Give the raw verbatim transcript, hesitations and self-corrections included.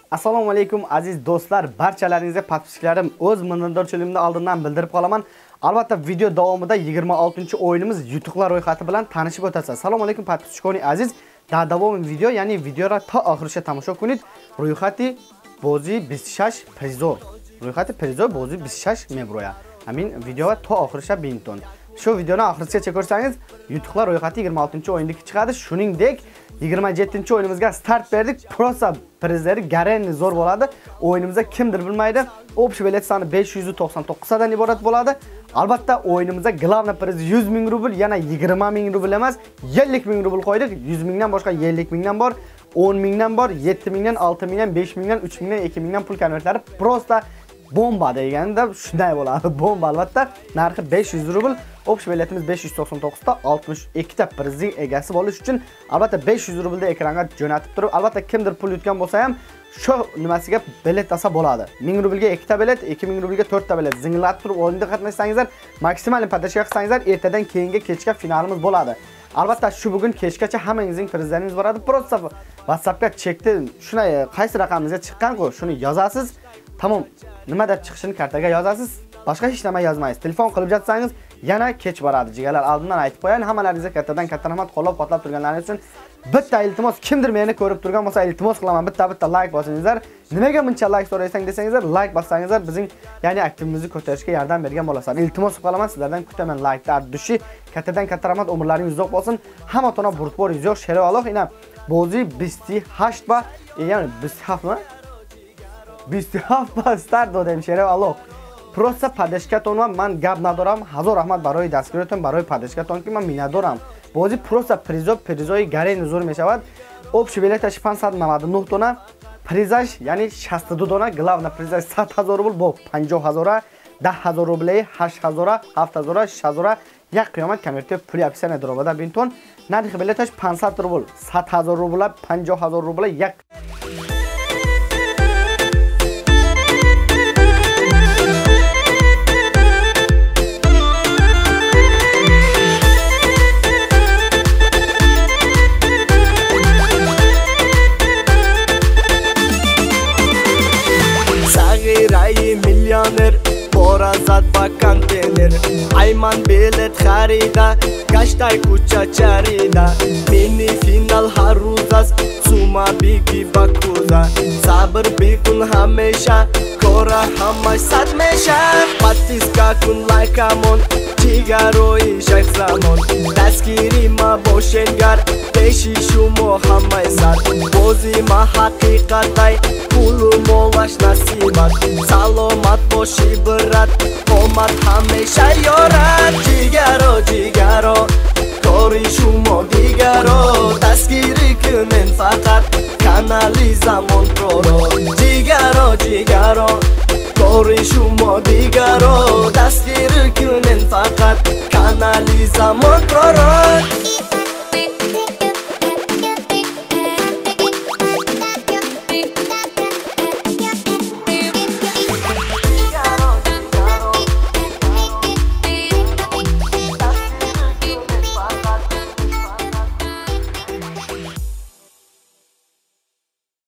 Assalomu alaykum aziz do'stlar, barchalaringizga podpischiklarim o'z minnatdorchiligimni oldindan bildirib qolaman. Albatta video davomida yigirma oltinchi o'yinimiz yutuqlar ro'yxati bilan tanishib o'tasiz. Assalomu alaykum podpischiklarim aziz. Da davom video, ya'ni videoga ta oxirigacha tomosha qiling. Ro'yxati bozi بیست و شش prizor. Ro'yxati prizor bozi بیست و شش mebroya. Amin videoga ta oxirigacha binton. Shu videoni oxirigacha ko'rsangiz, yutuqlar ro'yxati yigirma oltinchi o'yindagi chiqadi. Shuningdek, yigirma yettinchi o'yinimizga start berdik. Prosa prizlari garanti zo'r bo'ladi. O'yinimizda kimdir bilmaydi. Общий bilet soni besh yuz to'qson to'qqiz dan iborat bo'ladi. Albatta o'yinimizda glavna priz yuz ming rubl, yana yigirma ming rubl emas, ellik ming rubl qo'ydik. yuz mingdan boshqa ellik mingdan bor, o'n mingdan bor, yetti mingdan, olti mingdan, besh mingdan, uch mingdan, ikki mingdan pul konvertlari prosta bomba deganda shunday bo'ladi. Bomba albatta narxi besh yuz rubl. Общий biletimiz besh yuz to'qson to'qqiz ta oltmish ikki ta prizning egasi bo'lish uchun albatta besh yuz rublda ekranga jo'natib turib, albatta kimdir pul yutgan bo'lsa ham shu nimasiga bilet olsa bo'ladi. ming rublga ikki ta bilet, ikki ming rublga to'rt ta bilet zinglatib turib o'yinda qatnashsangizlar, maksimal podashka qilsangizlar, ertadan keyingi kechga finalimiz bo'ladi. Albatta shu bugun kechgacha hammangizning prizlaringiz boradi. Prosta WhatsAppga chekdi, shuni qaysi raqamingizga chiqqan-ku, shuni yozasiz. Tamom, nima deb chiqishini kartaga yozasiz. Boshqa hech nima yozmaysiz. Telefon qilib jatsangiz yana kech boradi. Jigarlar oldindan aytib qo'yaman, hammalaringizga kattadan katta rahmat, qo'llab-quvvatlab turganlaringiz uchun. Bitta iltimos, kimdir meni ko'rib turgan bo'lsa iltimos qilaman, bitta-bitta like bosingizlar. Nimaga buncha like so'raysang desangizlar, like bossangizlar bizning, ya'ni aktivimizni ko'tarishga yordam bergan bo'lasizlar. Iltimos qolaman, sizlardan kutaman like ta dushi. Kattadan katta rahmat, umrlaringiz uzoq bo'lsin. Hamma tona burtboringiz yo'q, sherov aloq ina. Bozi بیست و هشت ba, ya'ni بیست و هفت mi? بیست و هفت ba start dodem, sherov aloq. Prosta padashkatonman, man gap nadoram. Hazor rahmat baroy dastgirotun, baroy padashkaton ki man minnatdorам. Bozi prosta prizor prizoy garanti zo'r meshavad. Общий билеташ пансад و نود و نه dona, prizaj ya'ni شصت و دو dona, glavna prizaj صد هزار rubl, bu پنجاه هزار, ده هزار rubl, هشت هزار, هفت هزار, شش هزار, یک قیامت کنورتیو پولی اپسیون دروبادا بینتون. نرخ بلیتش پانصد rubl, صد هزار rubl, پنجاه هزار rubl, یک میلیونر بارزد با کانتینر ایمان بیلت خریده گشتای کوچه چریده مینی فینال هر روز است سوما بیگی با کوزه صبر بیکن همیشه کاره همش صد میشه پاتیسکا کن لایکمون جیگروی شیخ زمان دستگیری ما باشنگر پیشی شما همه صد بازی ما حقیقتای پولو مولاش نصیبت سلامت باشی برد اومد همیشه یارد جیگرو جیگرو کاری شما دیگرو دستگیری کنن فقط کانالی زمان پرو رو جیگرو جیگرو کاری شما دیگرو دستگیری کنن فقط کانالی زمان پرو رو